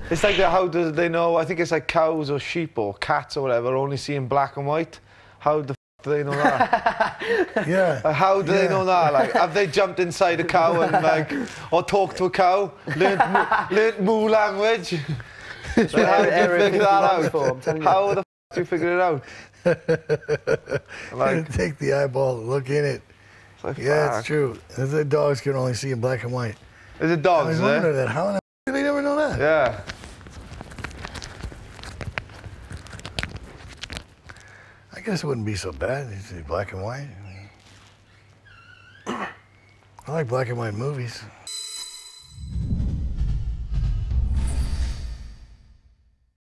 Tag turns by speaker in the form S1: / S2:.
S1: It's like how do they know? I think it's like cows or sheep or cats or whatever only see in black and white. How the f do they know that?
S2: Yeah.
S1: How do they know that? Like, have they jumped inside a cow and like, or talked to a cow, learnt moo language? Like, how do you figure that out? How the f do you figure it out?
S2: Like, take the eyeball, look in it.
S1: Like,
S2: yeah, it's true. The dogs can only see in black and white.
S1: Is it dogs?
S2: I wonder that. How in the f do they never know that?
S1: Yeah.
S2: I guess it wouldn't be so bad. It's black and white. I like black and white movies.